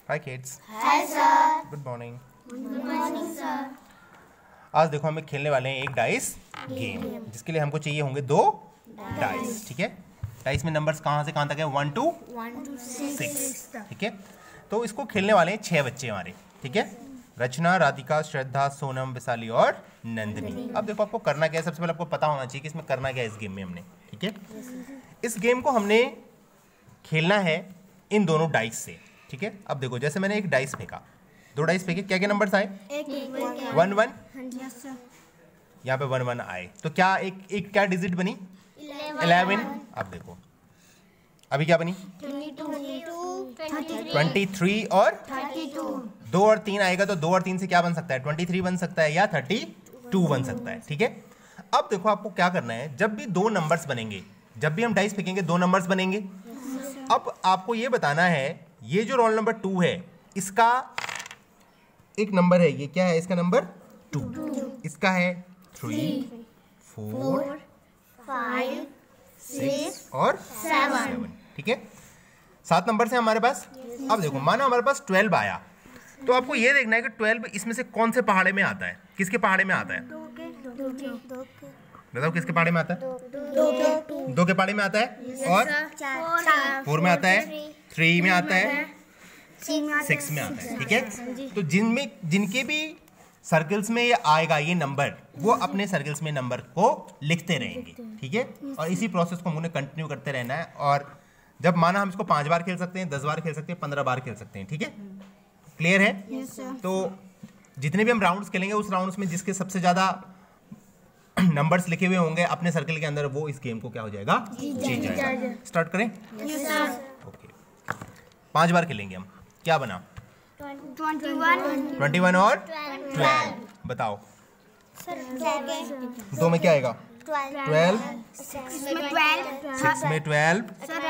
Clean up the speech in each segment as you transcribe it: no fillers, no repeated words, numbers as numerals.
हाय kids. Hi sir. Good morning. Good morning sir. आज देखो हम खेलने वाले हैं एक डाइस गेम, जिसके लिए हमको चाहिए होंगे 2 डाइस। ठीक है, डाइस में नंबर्स कहाँ से कहाँ तक है? 1 to 6। ठीक है, तो इसको खेलने वाले हैं 6 बच्चे हमारे। ठीक है, रचना, राधिका, श्रद्धा, सोनम, विशाली और नंदिनी। अब देखो आपको करना क्या है, सबसे पहले आपको पता होना चाहिए कि इसमें करना क्या है इस गेम में हमने। ठीक है, इस गेम को हमने खेलना है इन दोनों डाइस से। ठीक है, अब देखो जैसे मैंने एक डाइस फेंका, 2 डाइस फेंके, क्या क्या नंबर्स आए? 1 1, यहाँ पे 1 1 आए, तो क्या एक क्या डिजिट बनी? 11। अब देखो अभी क्या बनी? 23 और 2 और 3 आएगा, तो 2 और 3 से क्या बन सकता है? 23 बन सकता है या 32 बन सकता है। ठीक है, अब देखो आपको क्या करना है, जब भी 2 नंबर्स बनेंगे, जब भी हम डाइस फेंकेंगे 2 नंबर्स बनेंगे। अब आपको ये बताना है, ये जो रोल नंबर 2 है, इसका एक नंबर है, ये क्या है? इसका नंबर 2। इसका है 3 4 5 6 और 7। ठीक है, 7 नंबर से हमारे पास। अब देखो मानो हमारे पास 12 आया, तो आपको ये देखना है कि 12 इसमें से कौन से पहाड़े में आता है? किसके पहाड़े में आता है? बताओ किसके पहाड़े में आता है? 2 के पहाड़े में आता है, और 4 में आता है, 3 में आता है, 6 में आता है। ठीक है, तो जिनके भी सर्कल्स में ये आएगा ये नंबर, वो अपने सर्कल्स में नंबर को लिखते रहेंगे। ठीक है, और इसी प्रोसेस को हमने कंटिन्यू करते रहना है। और जब माना हम इसको 5 बार खेल सकते हैं, 10 बार खेल सकते हैं, 15 बार खेल सकते हैं। ठीक है, क्लियर है? तो जितने भी हम राउंड्स खेलेंगे, उस राउंड्स में जिसके सबसे ज्यादा नंबर्स लिखे हुए होंगे अपने सर्कल के अंदर, वो इस गेम को क्या हो जाएगा? जीत जाएगा। स्टार्ट करें? ओके, 5 बार खेलेंगे हम। क्या बना? 21 और 12। बताओ 2 में क्या आएगा? 12, 6 में 12,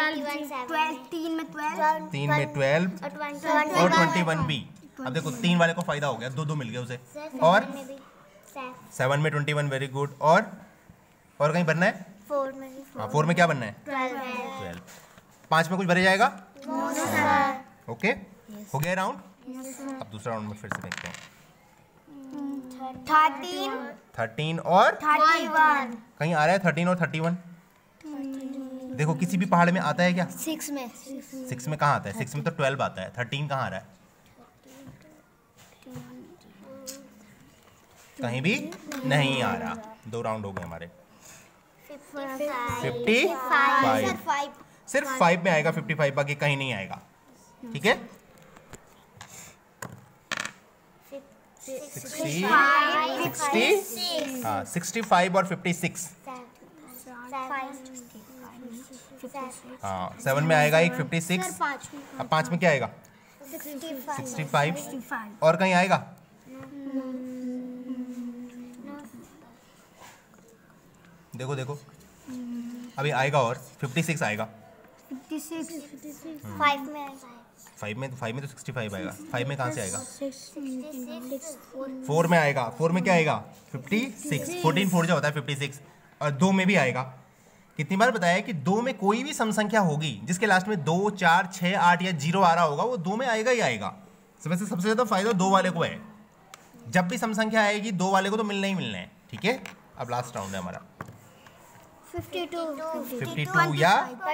3 में 12 और 21 भी। अब देखो 3 वाले को फायदा हो गया, 2 मिल गया उसे। और 7 में 21, वेरी गुड। और कहीं बनना है? 4 में। हाँ, 4 में क्या बनना है? 12। 5 में कुछ भरे जाएगा? ओके, हो गया राउंड। अब दूसरा राउंड में फिर से देखते हैं। 13 और 31। कहीं आ रहा है 13 और 31? देखो किसी भी पहाड़ में आता है क्या? 6 में। 6 में कहाँ आता है? 6 में तो 12 आता है। 13 कहाँ आ रहा है? कहीं भी नहीं आ रहा। 2 राउंड हो गए हमारे। 55। सिर्फ 5 में आएगा 55, बाकी कहीं नहीं आएगा। ठीक है, 60, हाँ 65 और 56। हाँ 7 में आएगा एक 56। अब 5 में क्या आएगा? 65। और कहीं आएगा? देखो देखो अभी आएगा, और 56 आएगा। 5 में तो 65 आएगा। 5 में कहाँ से आएगा? 4 में आएगा। 4 में क्या आएगा? 56। 14 4 जो होता है 56। और 2 में भी आएगा। कितनी बार बताया है कि 2 में कोई भी सम संख्या होगी जिसके लास्ट में 2 4 6 8 या 0 आ रहा होगा, वो 2 में आएगा ही आएगा। सबसे ज्यादा फायदा 2 वाले को है। जब भी सम संख्या आएगी 2 वाले को तो मिलना ही मिलना है। ठीक है, अब लास्ट राउंड है हमारा। 52 या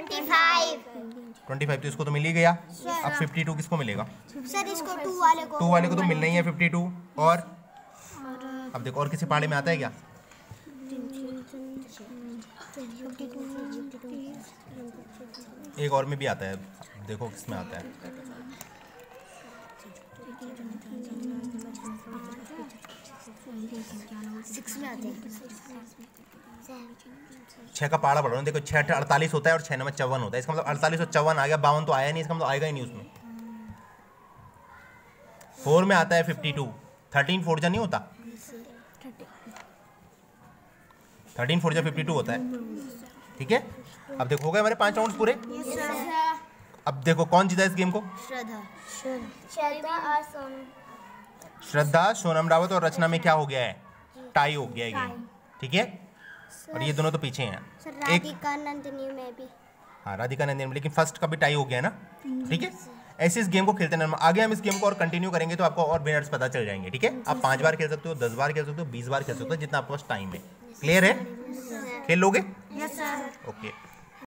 25 तो इसको तो मिल ही गया। अब 52 किसको मिलेगा? सर इसको 2 वाले को। 2 वाले को तो मिलना ही है 52। और अब देखो और किसी पहाड़े में आता है क्या? एक और में भी आता है, देखो किसमें आता है। छह का पहाड़ा पढ़ो, देखो 6 48 होता है और 6 नंबर 54 होता है। इसका मतलब 48 और 54 आ गया, 52 तो आया नहीं, इसका मतलब आएगा ही नहीं उसमें। 4 में आता है 52। 13 4 जा नहीं होता? 13 4 जा 52 होता है। ठीक है, अब देखो हो गए हमारे 5 राउंड्स पूरे। अब देखो कौन जीता इस गेम को? श्रद्धा, सोनम रावत और रचना में क्या हो गया है? टाई हो गया है गेम। ठीक है, और ये दोनों तो पीछे हैं। राधिका नंदिनी में भी। हाँ राधिका नंदिनी में, लेकिन फर्स्ट का भी टाई हो गया है ना। ठीक है, ऐसे इस गेम को खेलते रहना। आगे हम इस गेम को और कंटिन्यू करेंगे तो आपको और विनर्स पता चल जाएंगे, ठीक है। आप 5 बार खेल सकते हो, 10 बार खेल सकते हो, 20 बार खेल सकते हो, जितना आपके पास टाइम है। क्लियर है? खेल लोगे? Yes sir. ओके।